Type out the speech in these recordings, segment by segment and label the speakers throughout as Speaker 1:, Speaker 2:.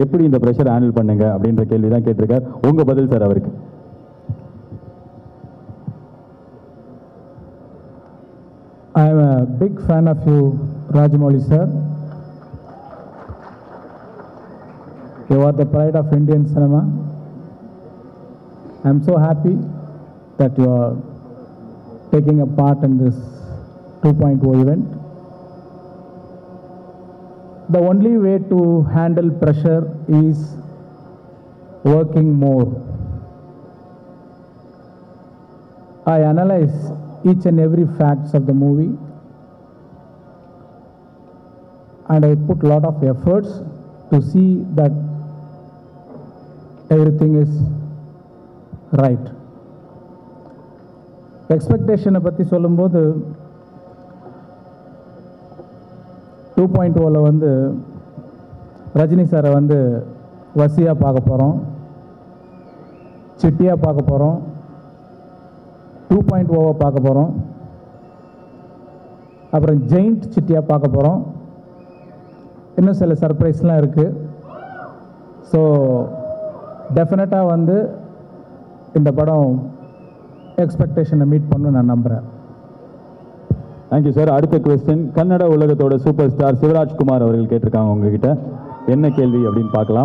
Speaker 1: எப்படி இந்த pressure handle பண்ணுங்க அப்படின்ற கேள்வி தான் கேட்டிருக்கார். உங்க பதில் சார் அவருக்கு.
Speaker 2: I am a big fan of you, Rajamouli sir. You are the pride of Indian cinema. I am so happy that you are taking a part in this 2.0 event. The only way to handle pressure is working more. I analyze each and every facts of the movie and I put a lot of efforts to see that everything is right. Expectation பற்றி சொல்லும்போது 2.0ல வந்து ரஜினி சாரை வந்து வசியா பார்க்க போகிறோம், சிட்டியா பார்க்க போகிறோம், 2.0 பார்க்க போகிறோம், அப்புறம் ஜெயிண்ட் சிட்டியாக பார்க்க போகிறோம். இன்னும் சில சர்ப்ரைஸ்லாம் இருக்குது. ஸோ டெஃபினட்டாக வந்து இந்த படம் எக்ஸ்பெக்டேஷனை மீட் பண்ணு நான் நம்புகிறேன்.
Speaker 1: Thank you sir. அடுத்த கொஸ்டின் கன்னட உலகத்தோட சூப்பர் ஸ்டார் சிவராஜ்குமார் அவர்கள் கேட்டிருக்காங்க உங்ககிட்ட. என்ன கேள்வி அப்படின்னு பார்க்கலாம்.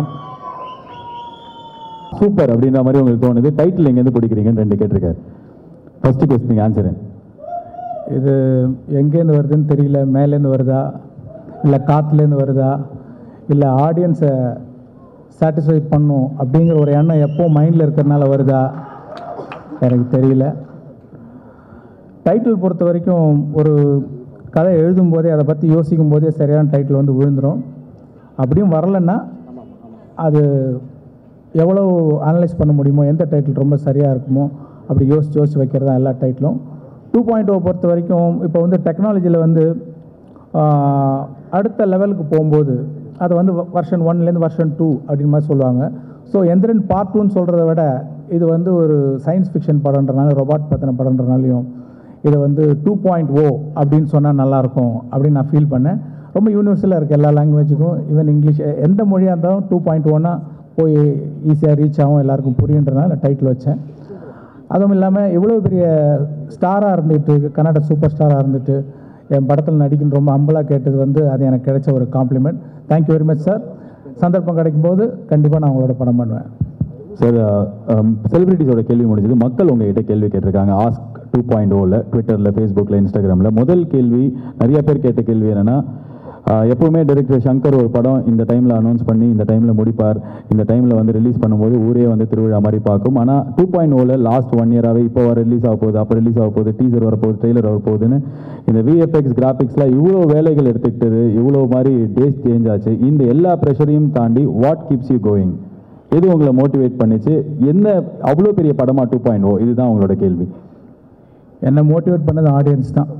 Speaker 1: சூப்பர் அப்படின்ற மாதிரி உங்களுக்கு தோணுது, டைட்டில் எங்கேருந்து பிடிக்கிறீங்கன்னு 2 கேட்டிருக்காரு. First question answer.
Speaker 2: இது எங்கேருந்து வருதுன்னு தெரியல, மேலேருந்து வருதா இல்லை காற்றுலேருந்து வருதா இல்லை ஆடியன்ஸை சாட்டிஸ்ஃபை பண்ணும் அப்படிங்கிற ஒரு எண்ணம் எப்போ மைண்டில் இருக்கிறதுனால வருதா எனக்கு தெரியல. டைட்டில் பொறுத்த வரைக்கும் ஒரு கதை எழுதும்போதே அதை பற்றி யோசிக்கும் போதே சரியான டைட்டில் வந்து விழுந்துடும். அப்படியும் வரலைன்னா அது எவ்வளோ அனலைஸ் பண்ண முடியுமோ, எந்த டைட்டில் ரொம்ப சரியாக இருக்குமோ அப்படி யோசிச்சு வைக்கிறது தான் எல்லா டைட்டிலும். 2.0 பொறுத்த வரைக்கும் இப்போ வந்து டெக்னாலஜியில் வந்து அடுத்த லெவலுக்கு போகும்போது அது வந்து வெர்ஷன் 1லேருந்து வெர்ஷன் 2 அப்படின்னு மாதிரி சொல்லுவாங்க. ஸோ எந்திரன் பார்ட் 2ன்னு சொல்கிறத விட இது வந்து ஒரு சயின்ஸ் ஃபிக்ஷன் படம்ன்றனால, ரொபாட் பற்றின படம்ன்றனாலையும் இதை வந்து 2.0 அப்படின்னு சொன்னால் நல்லாயிருக்கும் அப்படின்னு நான் ஃபீல் பண்ணேன். ரொம்ப யூனிவர்சலாக இருக்குது எல்லா லாங்குவேஜுக்கும், ஈவன் இங்கிலீஷ் எந்த மொழியாக இருந்தாலும் 2.0னா போய் ஈஸியாக ரீச் ஆகும், எல்லாருக்கும் புரியுன்றனால டைட்டில் வச்சேன். அதுவும் இல்லாமல் இவ்வளோ பெரிய ஸ்டாராக இருந்துட்டு, கன்னட சூப்பர் ஸ்டாராக இருந்துட்டு என் படத்தில் நடிக்கணும் ரொம்ப ஹம்பிளாக கேட்டது வந்து அது எனக்கு கிடைச்ச ஒரு compliment. Thank you very much sir. சந்தர்ப்பம் கிடைக்கும் போது கண்டிப்பாக நான் உங்களோட படம் பண்ணுவேன்
Speaker 1: சார். செலிபிரிட்டிஸோட கேள்வி முடிஞ்சது. மக்கள் உங்ககிட்ட கேள்வி கேட்டிருக்காங்க ஆஸ்க் 2.0ல, ட்விட்டரில், ஃபேஸ்புக்கில், இன்ஸ்டாகிராமில். முதல் கேள்வி, நிறைய பேர் கேட்ட கேள்வி என்னென்னா, எப்போவுமே டைரக்டர் சங்கர் ஒரு படம் இந்த டைமில் அனௌன்ஸ் பண்ணி இந்த டைமில் முடிப்பார், இந்த டைமில் வந்து ரிலீஸ் பண்ணும்போது ஊரே வந்து திருவிழா மாதிரி பார்க்கும். ஆனால் 2.0ல லாஸ்ட் 1 இயராகவே இப்போ ரிலீஸ் ஆக போகுது, அப்போ ரிலீஸ் ஆக போகுது, டீசர் வரப்போகுது, ட்ரெய்லர் வரப்போகுதுன்னு இந்த விஎஃப்எக்ஸ் கிராஃபிக்ஸில் இவ்வளோ வேலைகள் எடுத்துக்கிட்டது, இவ்வளோ மாதிரி டேஸ் சேஞ்ச் ஆச்சு. இந்த எல்லா ப்ரெஷரையும் தாண்டி வாட் கீப்ஸ் யூ கோயிங்? எது உங்களை மோட்டிவேட் பண்ணிச்சு? என்ன அவ்வளோ பெரிய படமா 2.0? இதுதான் உங்களோட கேள்வி.
Speaker 2: என்னை மோட்டிவேட் பண்ணது ஆடியன்ஸ் தான்.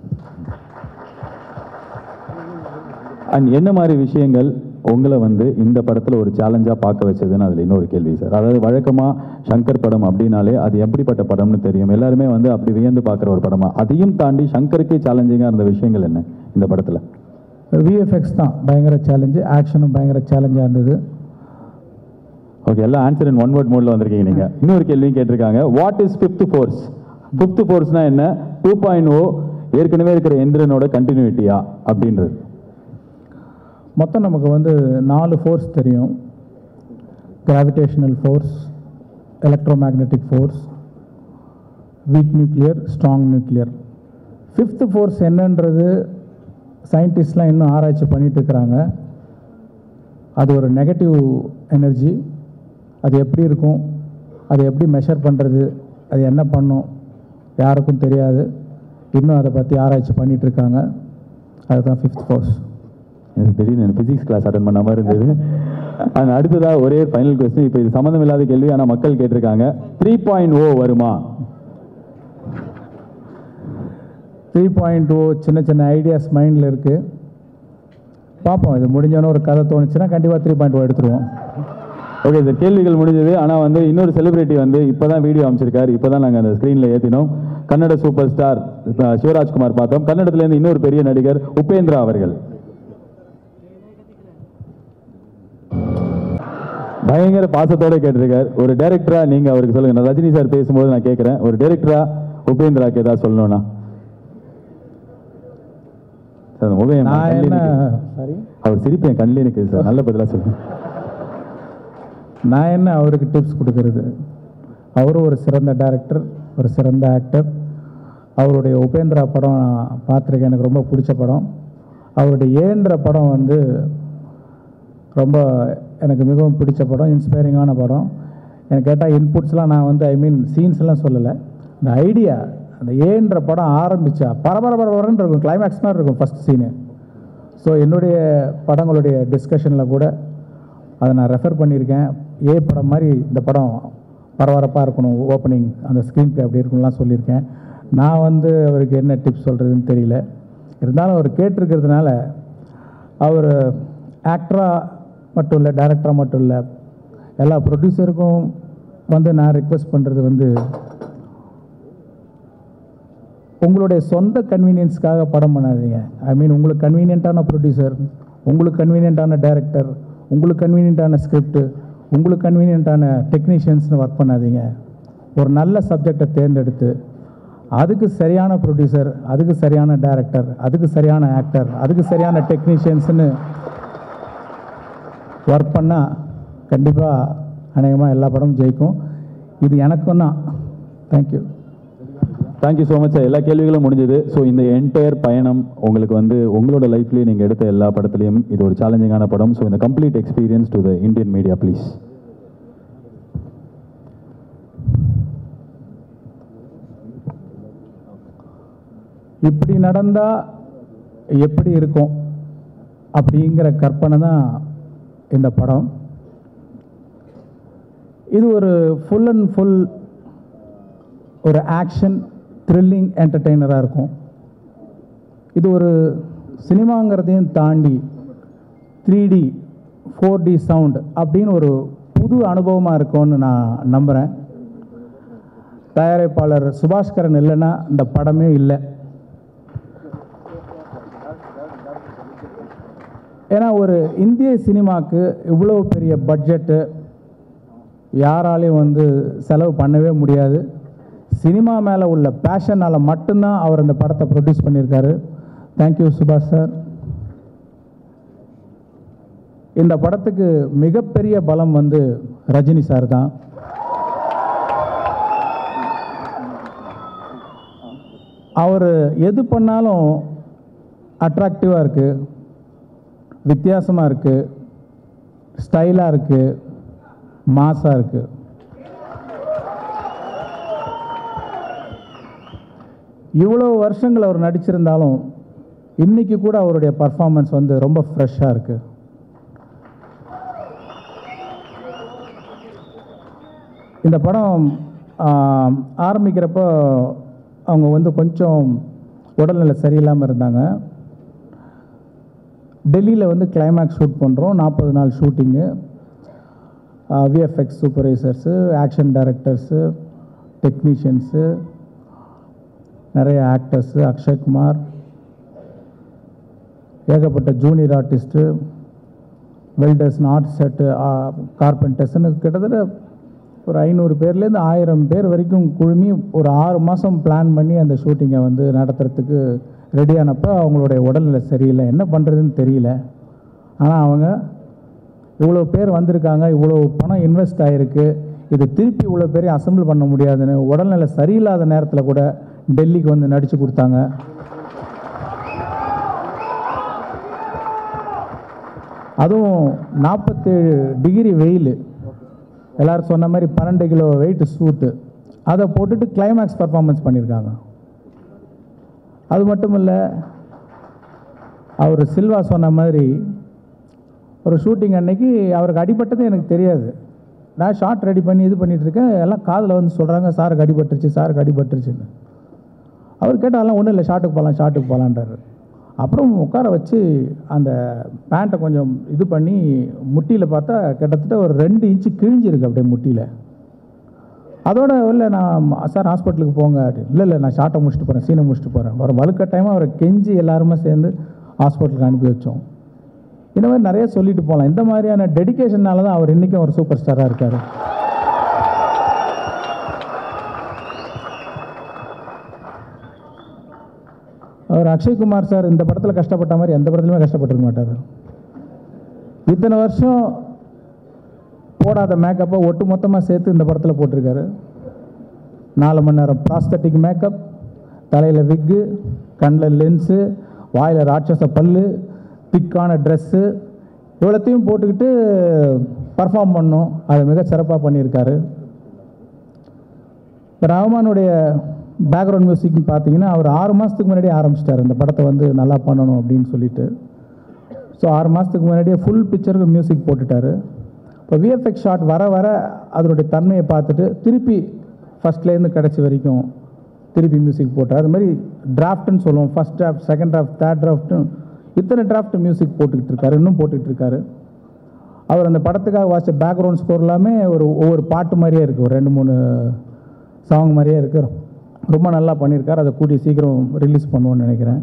Speaker 1: அண்ட் என்ன மாதிரி விஷயங்கள் உங்களை வந்து இந்த படத்தில் ஒரு சேலஞ்சாக பார்க்க வச்சதுன்னு அதில் இன்னொரு கேள்வி சார். அதாவது வழக்கமாக சங்கர் படம் அப்படின்னாலே அது எப்படிப்பட்ட படம்னு தெரியும், எல்லாருமே வந்து அப்படி வியந்து பார்க்குற ஒரு படமாக, அதையும் தாண்டி சங்கருக்கே சேலஞ்சிங்காக இருந்த விஷயங்கள் என்ன இந்த படத்தில்?
Speaker 2: விஎஃப்எக்ஸ் தான் பயங்கர சேலஞ்சு, ஆக்ஷனும் பயங்கர சேலஞ்சாக இருந்தது.
Speaker 1: ஓகே, எல்லாம் ஆன்சர் இன் 1 வேர்ட் மோடில் வந்திருக்கீங்க நீங்கள். இன்னொரு கேள்வியும் கேட்டிருக்காங்க, what is 5th force? 5th ஃபோர்ஸ்னால் என்ன? 2.0 ஏற்கனவே இருக்கிற எந்திரனோட கண்டினியூட்டியா அப்படின்றது?
Speaker 2: மொத்தம் நமக்கு வந்து 4 ஃபோர்ஸ் தெரியும். Gravitational force, electromagnetic force, weak nuclear, strong nuclear. 5th force என்னன்றது சயின்டிஸ்ட்லாம் இன்னும் ஆராய்ச்சி பண்ணிட்டு இருக்கிறாங்க. அது ஒரு நெகட்டிவ் எனர்ஜி. அது எப்படி இருக்கும், அதை எப்படி மெஷர் பண்ணுறது, அது என்ன பண்ணும் யாருக்கும் தெரியாது. இன்னும் அதை பற்றி ஆராய்ச்சி பண்ணிகிட்டு இருக்காங்க. அதுதான் 5th ஃபோர்ஸ்.
Speaker 1: எனக்கு திடீர்னு ஃபிசிக்ஸ் கிளாஸ் அட்டன் பண்ண மாதிரி இருந்தது. அண்ட் அடுத்ததாக ஒரே ஃபைனல் கொஸ்டின், இப்போ இது சம்மந்தம் இல்லாத கேள்வி, ஆனால் மக்கள் கேட்டிருக்காங்க, 3.0 வருமா?
Speaker 2: 3.0 சின்ன சின்ன ஐடியாஸ் மைண்டில் இருக்குது, பார்ப்போம். இது முடிஞ்சோன்னு ஒரு கதை தோணுச்சுன்னா கண்டிப்பாக 3.0 எடுத்துருவோம்.
Speaker 1: ஓகே, இந்த கேள்விகள் முடிஞ்சது. ஆனால் வந்து இன்னொரு செலிபிரிட்டி வந்து இப்போ தான் வீடியோ அமைச்சிருக்காரு, இப்போ தான் நாங்கள் அந்த ஸ்க்ரீனில் ஏற்றினோம். கன்னட சூப்பர் ஸ்டார் சிவராஜ்குமார் பார்த்தோம். கன்னடத்துலேருந்து இன்னொரு பெரிய நடிகர் உபேந்திரா அவர்கள். பயங்கர பாசத்தோட கேட்டிருக்காரு. ஒரு டைரக்டரா நீங்க அவருக்கு சொல்லுங்க. நான் ரஜினி சார் பேசும்போது நான் கேட்கிறேன், ஒரு டைரக்டரா உபேந்திராக்கு ஏதாவது சொல்லணும்னா? அவர் சிரிப்பு என் கண்ணிலே நிற்குது சார், நல்ல பதிலாக சொல்லுங்க.
Speaker 2: நான் என்ன அவருக்கு டிப்ஸ் கொடுக்கறது? அவரும் ஒரு சிறந்த டைரக்டர், ஒரு சிறந்த ஆக்டர். அவருடைய உபேந்திரா படம் நான் பார்த்துருக்கேன், எனக்கு ரொம்ப பிடிச்ச படம். அவருடைய ஏன்ற படம் வந்து ரொம்ப எனக்கு மிகவும் பிடிச்ச படம், இன்ஸ்பைரிங்கான படம். எனக்கு கேட்டால் இன்புட்ஸ்லாம் நான் வந்து சீன்ஸ்லாம் சொல்லலை, இந்த ஐடியா, அந்த ஏன்ற படம் ஆரம்பித்தா பரபரன்னு இருக்கும், கிளைமேக்ஸ் மாதிரி இருக்கும் ஃபஸ்ட் சீனு. ஸோ என்னுடைய படங்களுடைய டிஸ்கஷனில் கூட அதை நான் ரெஃபர் பண்ணியிருக்கேன். ஏ படம் மாதிரி இந்த படம் பரபரப்பாக இருக்கணும், ஓப்பனிங் அந்த ஸ்க்ரீன் ப்ளே அப்படி இருக்கும்லாம் சொல்லியிருக்கேன். நான் வந்து அவருக்கு என்ன டிப்ஸ் சொல்கிறதுன்னு தெரியல. இருந்தாலும் அவர் கேட்டிருக்கிறதுனால, அவர் ஆக்டராக மட்டும் இல்லை, டைரக்டராக மட்டும் இல்லை, எல்லா ப்ரொடியூசருக்கும் வந்து நான் ரிக்வெஸ்ட் பண்ணுறது வந்து, உங்களுடைய சொந்த கன்வீனியன்ஸ்க்காக படம் பண்ணாதீங்க. உங்களுக்கு கன்வீனியண்ட்டான ப்ரொடியூசர், உங்களுக்கு கன்வீனியண்ட்டான டைரக்டர், உங்களுக்கு கன்வீனியண்ட்டான ஸ்கிரிப்ட், உங்களுக்கு கன்வீனியண்ட்டான டெக்னீஷியன்ஸ்னு ஒர்க் பண்ணாதீங்க. ஒரு நல்ல சப்ஜெக்டை தேர்ந்தெடுத்து அதுக்கு சரியான ப்ரொடியூசர், அதுக்கு சரியான டைரக்டர், அதுக்கு சரியான ஆக்டர், அதுக்கு சரியான டெக்னீஷியன்ஸ்னு ஒர்க் பண்ணால் கண்டிப்பாக அநேகமாக எல்லா படமும் ஜெயிக்கும். இது எனக்கும் தான். Thank you.
Speaker 1: Thank you so much sir. எல்லா கேள்விகளும் முடிஞ்சது. ஸோ இந்த என்டையர் பயணம் உங்களுக்கு வந்து உங்களோட லைஃப்லேயே நீங்கள் எடுத்த எல்லா படத்துலையும் இது ஒரு சேலஞ்சிங்கான படம். ஸோ இந்த complete experience to the Indian media please.
Speaker 2: இப்படி நடந்தால் எப்படி இருக்கும் அப்படிங்கிற கற்பனை தான் இந்த படம். இது ஒரு ஃபுல் அண்ட் ஃபுல் ஒரு ஆக்ஷன் த்ரில்லிங் என்டர்டெய்னராக இருக்கும். இது ஒரு சினிமாங்கிறதையும் தாண்டி 3D 4D சவுண்ட் அப்படின்னு ஒரு புது அனுபவமாக இருக்கும்னு நான் நம்புகிறேன். தயாரிப்பாளர் சுபாஷ்கரன் இல்லைன்னா இந்த படமே இல்லை. ஏன்னா ஒரு இந்திய சினிமாவுக்கு இவ்வளோ பெரிய பட்ஜெட்டு யாராலையும் வந்து செலவு பண்ணவே முடியாது. சினிமா மேலே உள்ள பேஷனால் மட்டும்தான் அவர் அந்த படத்தை ப்ரொடியூஸ் பண்ணியிருக்காரு. தேங்க்யூ சுபாஷ் சார். இந்த படத்துக்கு மிகப்பெரிய பலம் வந்து ரஜினி சார் தான். அவர் எது பண்ணாலும் அட்ராக்டிவாக இருக்குது, வித்தியாசமாக இருக்குது, ஸ்டைலாக இருக்குது, மாஸாக இருக்குது. இவ்வளோ வருஷங்கள் அவர் நடிச்சிருந்தாலும் இன்றைக்கி கூட அவருடைய பர்ஃபார்மன்ஸ் வந்து ரொம்ப ஃப்ரெஷ்ஷாக இருக்குது. இந்த படம் ஆரம்பிக்கிறப்போ அவங்க வந்து கொஞ்சம் உடல்நிலை சரியில்லாமல் இருந்தாங்க. டெல்லியில் வந்து கிளைமேக்ஸ் ஷூட் பண்ணுறோம், 40 நாள் shooting. VFX supervisors, action directors, technicians, நிறைய ஆக்டர்ஸு, அக்ஷய்குமார், ஏகப்பட்ட junior artist, welders, art set, கார்பெண்டர்ஸ்னு கிட்டத்தட்ட ஒரு 500 பேர்லேருந்து 1000 பேர் வரைக்கும் குழுமி ஒரு 6 மாதம் பிளான் பண்ணி அந்த ஷூட்டிங்கை வந்து நடத்துறதுக்கு ரெடியானப்போ அவங்களுடைய உடல்நிலை சரியில்லை, என்ன பண்ணுறதுன்னு தெரியல. ஆனால் அவங்க இவ்வளோ பேர் வந்திருக்காங்க, இவ்வளோ பணம் இன்வெஸ்ட் ஆகிருக்கு, இது திருப்பி இவ்வளோ பேரையும் அசம்பிள் பண்ண முடியாதுன்னு உடல்நிலை சரியில்லாத நேரத்தில் கூட டெல்லிக்கு வந்து நடித்து கொடுத்தாங்க. அதுவும் 47 டிகிரி வெயில், எல்லோரும் சொன்ன மாதிரி 12 கிலோ வெயிட் சூட்டு, அதை போட்டுட்டு கிளைமேக்ஸ் பர்ஃபார்மன்ஸ் பண்ணியிருக்காங்க. அது மட்டும் இல்லை, அவர் சில்வா சொன்ன மாதிரி ஒரு ஷூட்டிங் அன்னைக்கு அவருக்கு அடிபட்டது எனக்கு தெரியாது. நான் ஷார்ட் ரெடி பண்ணி இது பண்ணிகிட்ருக்கேன், எல்லாம் காதில் வந்து சொல்கிறாங்க சாருக்கு அடிபட்டுருச்சு, சாருக்கு அடிபட்டுருச்சுன்னு. அவர் கேட்டாலாம் ஒன்றும் இல்லை, ஷார்ட்டுக்கு போகலான்றாரு. அப்புறம் உட்கார வச்சு அந்த பேண்ட்டை கொஞ்சம் இது பண்ணி முட்டியில் பார்த்தா கிட்டத்தட்ட ஒரு 2 இன்ச்சு கிழிஞ்சிருக்கு அப்படியே முட்டியில். அதோட இல்லை நான் சார் ஹாஸ்பிட்டலுக்கு போங்க அப்படின்னு. இல்லை நான் ஷார்ட்டை முடிச்சுட்டு போகிறேன், சீனை முடிச்சுட்டு போகிறேன். ஒரு வலுக்கட்டாயமாக அவரை கெஞ்சி எல்லாருமே சேர்ந்து ஹாஸ்பிட்டலுக்கு அனுப்பி வச்சோம். இந்த மாதிரி நிறைய சொல்லிட்டு போகலாம். இந்த மாதிரியான டெடிகேஷனால தான் அவர் இன்றைக்கும் ஒரு சூப்பர் ஸ்டாராக இருக்கார். அவர் அக்ஷய்குமார் சார் இந்த படத்தில் கஷ்டப்பட்ட மாதிரி எந்த படத்துலையுமே கஷ்டப்பட்டிருக்க மாட்டார். இத்தனை வருஷம் போடாத மேக்கப்பை ஒட்டு மொத்தமாக சேர்த்து இந்த படத்தில் போட்டிருக்காரு. 4 மணி நேரம் ப்ராஸ்தட்டிக் மேக்கப், தலையில் விக்கு, கண்ணில் லென்ஸு, வாயில் ராட்சச பல்லு, திக்கான ட்ரெஸ்ஸு, இவ்வளோத்தையும் போட்டுக்கிட்டு பர்ஃபார்ம் பண்ணோம். அதை மிக சிறப்பாக பண்ணியிருக்காரு. ரஹ்மானுடைய பேக்ரவுண்ட் மியூசிக்னு பார்த்தீங்கன்னா அவர் 6 மாதத்துக்கு முன்னாடியே ஆரம்பிச்சிட்டார் இந்த படத்தை வந்து நல்லா பண்ணணும் அப்படின்னு சொல்லிட்டு. ஸோ 6 மாதத்துக்கு முன்னாடியே ஃபுல் பிக்சருக்கு மியூசிக் போட்டுட்டார். இப்போ விஎஃப்எக்ஸ் ஷாட் வர வர அதனுடைய தன்மையை பார்த்துட்டு திருப்பி ஃபஸ்ட்லேருந்து கடைசி வரைக்கும் திருப்பி மியூசிக் போட்டார். அது மாதிரி டிராஃப்ட்னு சொல்லுவோம், first draft, second draft, third draft, இத்தனை டிராஃப்ட் மியூசிக் போட்டுக்கிட்டு இருக்காரு, இன்னும் போட்டுக்கிட்டு இருக்காரு. அவர் அந்த படத்துக்காக வாசித்த பேக்ரவுண்ட் ஸ்கோர் எல்லாமே ஒவ்வொரு பாட்டு மாதிரியே இருக்குது, ஒரு 2-3 சாங் மாதிரியே இருக்குது. ரொம்ப நல்லா பண்ணியிருக்கார். அதை கூடிய சீக்கிரம் ரிலீஸ் பண்ணுவோன்னு நினைக்கிறேன்.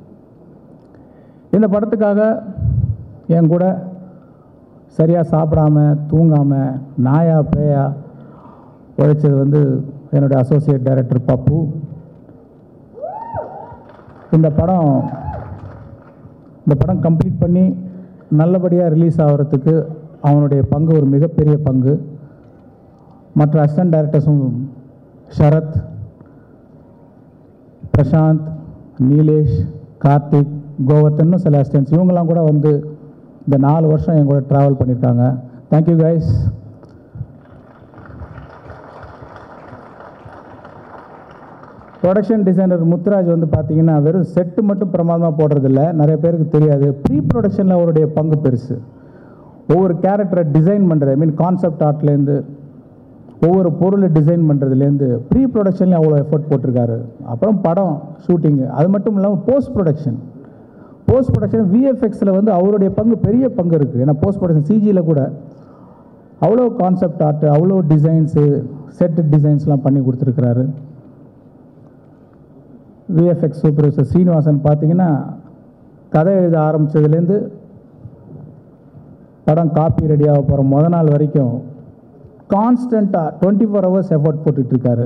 Speaker 2: இந்த படத்துக்காக என் கூட சரியாக சாப்பிடாம தூங்காமல் நாயா பேயா உழைச்சது வந்து என்னுடைய அசோசியேட் டைரக்டர் பப்பு. இந்த படம் கம்ப்ளீட் பண்ணி நல்லபடியாக ரிலீஸ் ஆகிறதுக்கு அவனுடைய பங்கு ஒரு மிகப்பெரிய பங்கு. மற்ற அசிஸ்டன்ட் டைரக்டர்ஸும் ஷரத், பிரசாந்த், நீலேஷ், கார்த்திக், கோவர்த்தன், சில அசிஸ்டன்ட்ஸ், இவங்கெல்லாம் கூட வந்து இந்த 4 வருஷம் என் கூட ட்ராவல் பண்ணியிருக்காங்க. Thank you guys. Production designer Muthuraj வந்து பார்த்தீங்கன்னா வெறும் செட்டு மட்டும் பிரமாதமாக போடுறதில்ல, நிறைய பேருக்கு தெரியாது. ப்ரீ ப்ரொடக்ஷனில் அவருடைய பங்கு பெருசு. ஒவ்வொரு கேரக்டரை டிசைன் பண்ணுறது, ஐ மீன் கான்செப்ட் ஆர்ட்லேருந்து ஒவ்வொரு பொருளை டிசைன் பண்ணுறதுலேருந்து ப்ரீ ப்ரொடக்ஷன்லேயும் அவ்வளோ எஃபர்ட் போட்டிருக்காரு. அப்புறம் படம் ஷூட்டிங்கு, அது மட்டும் இல்லாமல் போஸ்ட் ப்ரொடக்ஷன் விஎஃப்எக்ஸில் வந்து அவருடைய பங்கு பெரிய பங்கு இருக்குது. ஏன்னா போஸ்ட் ப்ரொடக்ஷன் சிஜியில் கூட அவ்வளோ கான்செப்ட் ஆர்ட்டு, அவ்வளோ டிசைன்ஸு, செட் டிசைன்ஸ்லாம் பண்ணி கொடுத்துருக்குறாரு. விஎஃப்எக்ஸ் சூப்பர்வைசர் ஸ்ரீனிவாசன் பார்த்தீங்கன்னா கதை எழுத ஆரம்பித்ததுலேருந்து படம் காப்பி ரெடியாக போகிற முத நாள் வரைக்கும் கான்ஸ்டண்ட்டாக 24 ஹவர்ஸ் எஃபர்ட் போட்டுட்ருக்காரு.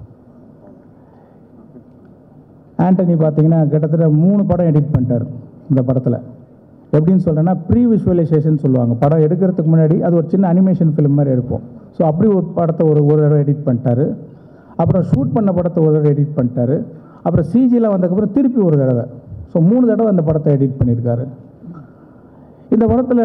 Speaker 2: ஆண்டனி பார்த்தீங்கன்னா கிட்டத்தட்ட 3 படம் எடிட் பண்ணிட்டார் இந்த படத்தில். எப்படின்னு சொல்கிறேன்னா ப்ரீ விஷுவலைசேஷன் சொல்லுவாங்க. படம் எடுக்கிறதுக்கு முன்னாடி அது ஒரு சின்ன அனிமேஷன் ஃபிலிம் மாதிரி எடுப்போம். ஸோ அப்படி ஒரு படத்தை ஒரு தடவை எடிட் பண்ணிட்டாரு. அப்புறம் ஷூட் பண்ண படத்தை ஒரு தடவை எடிட் பண்ணிட்டாரு. அப்புறம் சிஜியில் வந்ததுக்கப்புறம் திருப்பி ஒரு தடவை. ஸோ 3 தடவை அந்த படத்தை எடிட் பண்ணியிருக்காரு. இந்த படத்தில்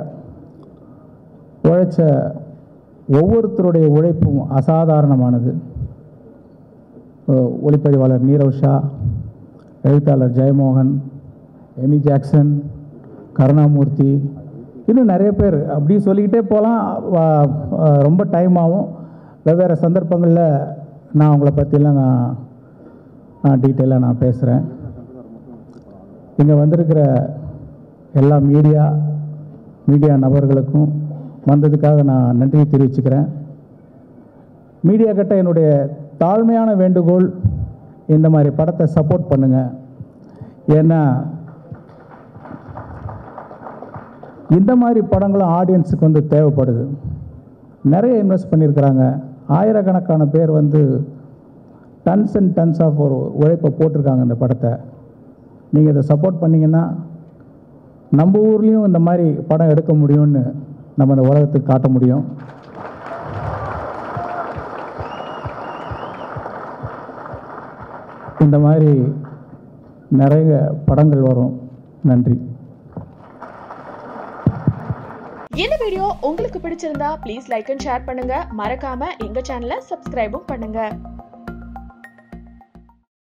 Speaker 2: உழைச்ச ஒவ்வொருத்தருடைய உழைப்பும் அசாதாரணமானது. ஒளிப்பதிவாளர் நீரவ் ஷா, எழுத்தாளர் ஜெயமோகன், எமி ஜாக்சன், கருணாமூர்த்தி, இன்னும் நிறைய பேர், அப்படி சொல்லிக்கிட்டே போகலாம். ரொம்ப டைம் ஆகும். வெவ்வேறு சந்தர்ப்பங்களில் நான் அவங்கள பற்றிலாம் நான் டீட்டெயிலாக நான் பேசுகிறேன். இங்கே வந்திருக்கிற எல்லா மீடியா நபர்களுக்கும் வந்ததுக்காக நான் நன்றி தெரிவிச்சுக்கிறேன். மீடியா கிட்ட என்னுடைய தாழ்மையான வேண்டுகோள், இந்த மாதிரி படத்தை சப்போர்ட் பண்ணுங்கள். ஏன்னா இந்த மாதிரி படங்களும் ஆடியன்ஸுக்கு வந்து தேவைப்படுது. நிறைய இன்வெஸ்ட் பண்ணியிருக்கிறாங்க. ஆயிரக்கணக்கான பேர் வந்து டன்ஸ் அண்ட் டன்ஸ் ஆஃப் ஒரு உழைப்பை போட்டிருக்காங்க இந்த படத்தை. நீங்கள் இதை சப்போர்ட் பண்ணிங்கன்னா நம்ம ஊர்லேயும் இந்த மாதிரி படம் எடுக்க முடியும்னு நம்ம இந்த உலகத்துக்கு காட்ட முடியும். இந்த மாதிரி நிறைய படங்கள் வரும். நன்றி.
Speaker 3: இந்த வீடியோ உங்களுக்கு பிடிச்சிருந்தா ப்ளீஸ் லைக் அண்ட் ஷேர் பண்ணுங்க. மறக்காம எங்க சேனலை சப்ஸ்கிரைபும் பண்ணுங்க.